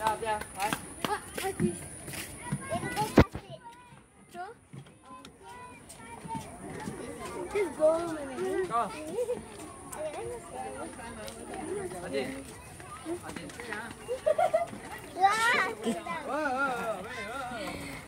Dạ, phải. Just go a minute. Go. Yeah. Ơi, ơi, ơi, ơi.